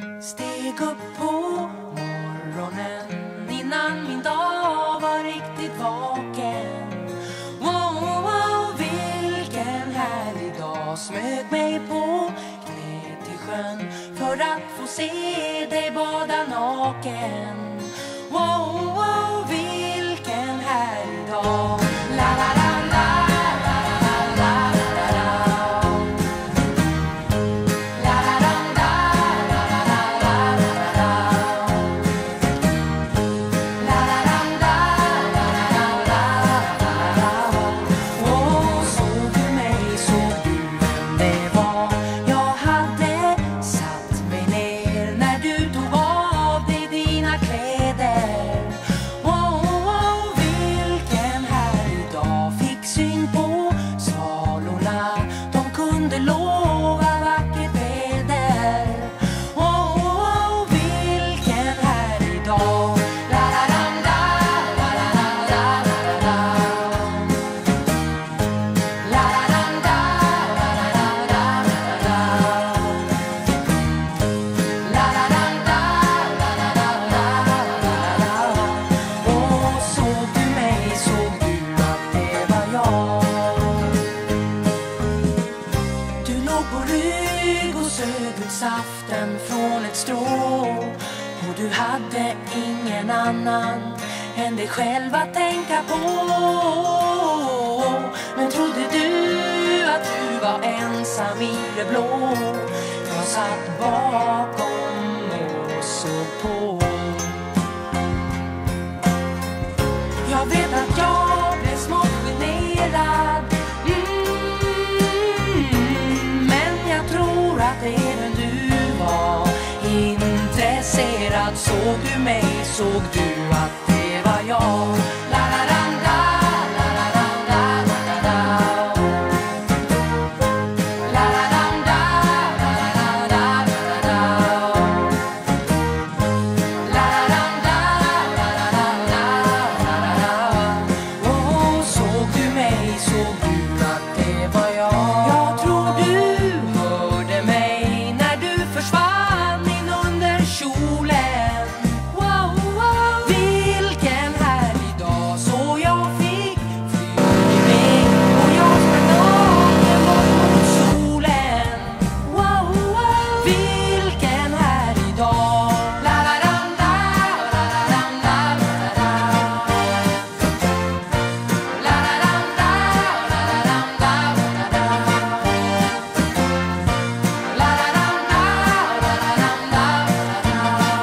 Steg upp på morgonen innan min dag var riktigt vaken. Wow, wow, vilken härlig dag. Smög mig på knä till sjön för att få se dig bada naken. Wow, wow, vilken härlig dag. La la la la. Saften från ett strå, och du hade ingen annan än dig själv att tänka på. Men trodde du att du var ensam i det blå? Jag satt bakom och såg på. Jag vet att jag blev smått generad, men jag tror att det är den du var intresserad. Såg du mig, såg du att det var jag. La la la la la la la la la la. La la la la la la la la la. La la la la la la la la. Oh, såg du mig, såg du att det var jag. Jag tror du hörde mig när du försvann in under kjolen. Wow, wow, vilken härlig dag. Så jag fick flyga iväg och jag sprang naken bort mot solen. Wow, wow, vilken härlig dag. La la la la la la la la la. La la la la la la la la la. La la la la la la la la la.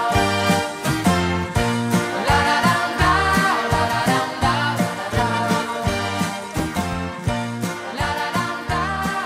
La la la la la la la la la. La la la la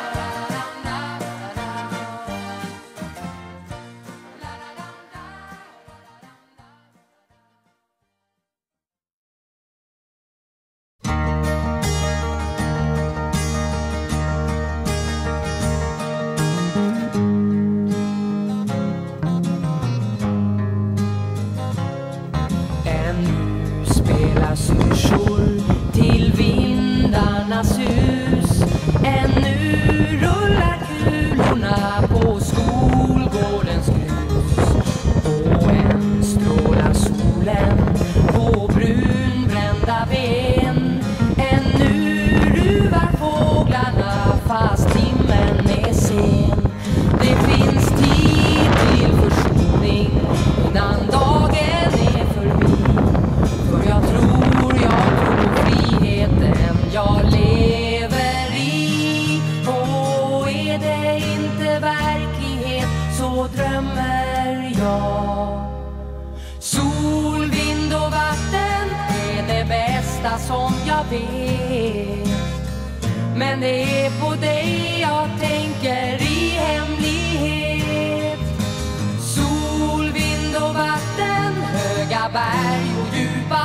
Ännu spelar syrsor till vindarnas hus. Ännu rullar kulorna på skolgårdens grus. Och än strålar solen på brunbrända ben. Ännu ruvar fåglarna fast timmen är sen. Det finns tid till försoning innan dagen är förbi. För jag tror på friheten jag lever i. Och är det inte verklighet så drömmer jag. Sol, vind och vatten är det bästa som jag vet. Men det är på dig jag tänker i hemlighet. Sol, vind och vatten, höga berg och djupa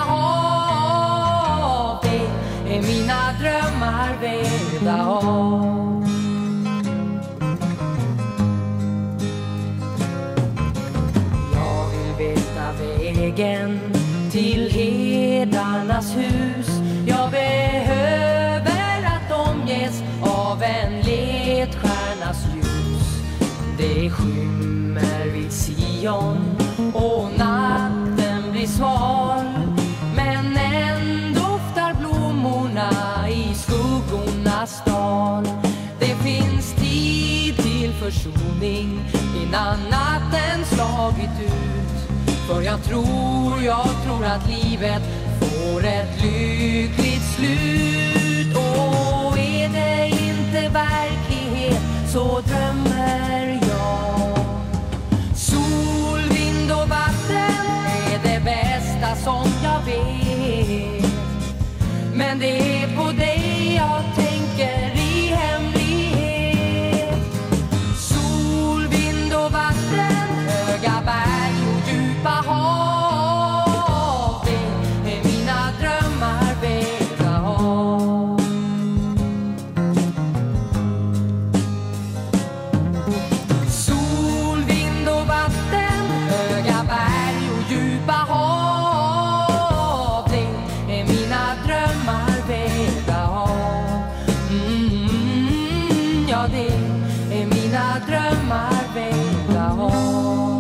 hav. Det är mina drömmar vävda av. Jag vill veta vägen till herdarnas hus. Jag behöver att omges av en ledstjärnas ljus. Det skymmer vid sidan lejon och natten blir sval. Men än doftar blommorna i skuggornas dal. Det finns tid till försoning innan natten slagit ut. För jag tror att livet får ett lyckligt slut. Och är det inte verklighet så drömmer jag. Sol, vind och vatten är det bästa som jag vet. Men det är på dig jag tänker i hemlighet. Sol, vind och vatten, höga berg och djupa hav. Det är mina drömmar vägda av. Sol, vind och vatten, höga berg och djupa hav. Det är mina drömmar vägda av. Ja, det är mina drömmar vägda av.